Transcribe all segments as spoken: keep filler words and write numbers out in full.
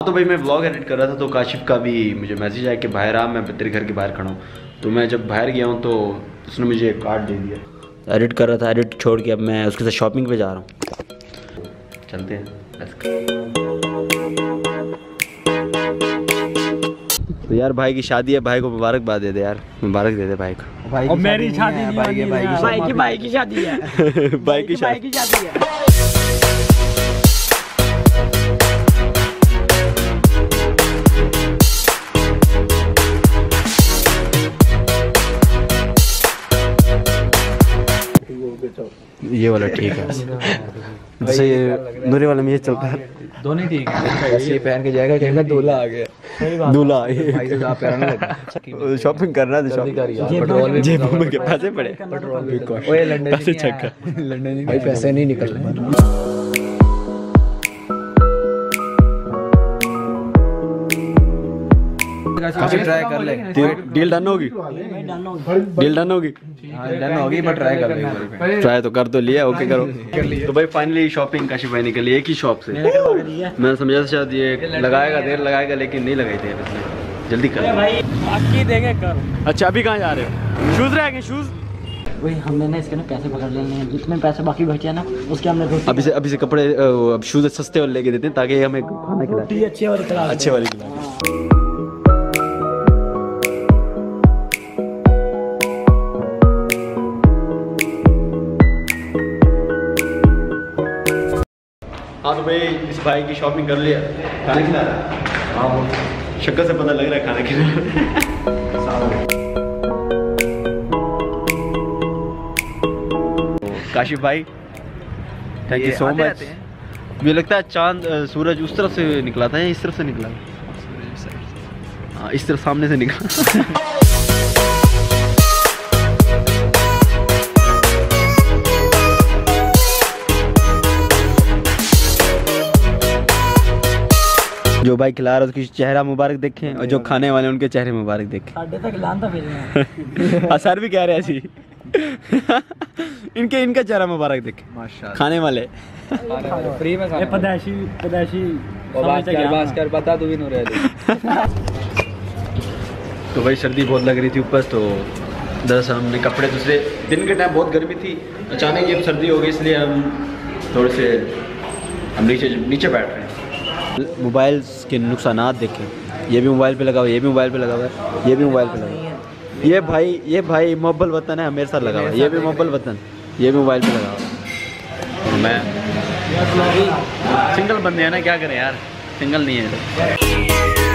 तो भाई मैं व्लॉग एडिट कर रहा था तो काशिफ का भी मुझे मैसेज आया कि बाहर आ, मैं तेरे घर के बाहर खड़ा हूँ। तो मैं जब बाहर गया हूँ तो उसने मुझे एक कार्ड दे दिया। एडिट कर रहा था, एडिट छोड़ के अब मैं उसके साथ शॉपिंग पे जा रहा हूँ। चलते हैं। तो यार भाई की शादी है, भाई को मुबारकबाद दे दे यार, मुबारक दे दे भाई को। भाई और मेरी शादी नहीं, भाई की भाई की भाई की शादी है। भाई की शादी है। ये वाला ठीक है। जैसे ये नूरे वाला में ये चलता है, दोनों ठीक है। ऐसे पहन के जाएगा, कहेगा दूल्हा आ गया। दूल्हा भाई से आप पैर में शॉपिंग करना है, शॉपिंग पेट्रोल जेब में के पैसे पड़े, पेट्रोल भी कॉस्ट। ओए लंदन पैसे चेक कर, लंदन भाई पैसे नहीं निकल रहे। काफी ट्राई कर ले, डील डन होगी, डील डन होगी, डन होगी बट ट्राई कर ले। ट्राई तो कर तो लिया, ओके करो। तो भाई फाइनली शॉपिंग काशिफ भाई ने कर ली एक ही शॉप से। मैं समझा था शायद ये लगाएगा, देर लगाएगा, लेकिन नहीं लगाई देर इसने, जल्दी कर भाई बाकी देंगे कर। अच्छा अभी कहाँ जा रहे हो? शूज रह गए, शूज वही हमने ना इसके ना पैसे पकड़ लेने हैं, जितने पैसे बाकी बचे हैं ना उसके हमने अभी से अभी से कपड़े अब शूज सस्ते वाले लेके देते हैं ताकि हमें खाना खिलाए, अच्छे वाली खिला अच्छे वाली खिलाए। हाँ तो भाई इस भाई की शॉपिंग कर लिया, खाना खिला रहा है। हाँ शक्ल से पता लग रहा है खाना खिला रहा है। काशिफ भाई थैंक यू सो मच। मुझे लगता है चांद सूरज उस तरफ से निकला था या इस तरफ से निकला? हाँ इस तरफ सामने से निकला। जो भाई खिला रहा है उसकी चेहरा मुबारक देखें, और जो खाने वाले उनके चेहरे मुबारक देखें। साढ़े तक लांता फिर सर भी कह रहे हैं ऐसी। इनके इनका चेहरा मुबारक देखें माशाल्लाह, खाने वाले फ्री में खाना। पदाशी पदाशी बात कर बात कर बता तू भी नहीं रहे। तो भाई सर्दी बहुत लग रही थी ऊपर, तो दरअसल हमने कपड़े दूसरे दिन के टाइम बहुत गर्मी थी, अचानक ये सर्दी हो गई, इसलिए हम थोड़े से हम नीचे नीचे बैठ रहे हैं। मोबाइल के नुकसानात देखें, ये भी मोबाइल पे लगा हुआ है, ये भी मोबाइल पे लगा हुआ है, ये भी मोबाइल पे लगा हुआ है। ये भाई ये भाई मोबाइल वतन है, मेरे साथ लगा हुआ है, ये भी मोबाइल वतन, ये भी मोबाइल पे लगा हुआ है। मैं सिंगल बंदे हैं ना, क्या करें यार, सिंगल नहीं है।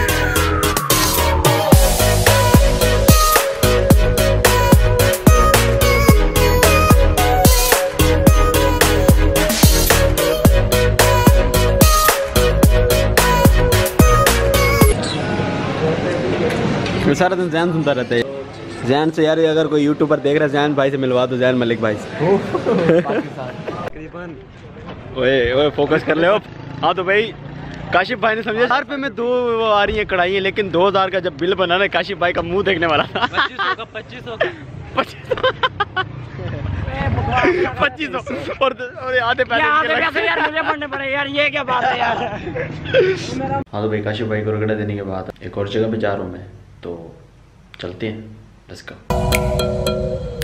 मैं सारा दिन जैन सुनता रहता है। जैन से यार अगर कोई यूट्यूबर देख रहा है, जैन भाई से मिलवा दो, जैन मलिक भाई से। ओए ओए फोकस कर ले हो। हाँ तो भाई काशिफ भाई ने समझा हजार रुपये में दो वो आ रही हैं कढ़ाइयाँ, लेकिन दो हजार का जब बिल बना ना काशिफ भाई का मुंह देखने वाला था। पच्चीस सौ का पच्चीस सौ और आधे पैसे यार मुझे पढ़ने पड़े यार, ये क्या बात है यार। हाँ तो भाई काशिफ भाई को रगड़ा देने के बाद एक और जगह पे जा रहा हूँ मैं, तो चलते हैं, लेट्स गो।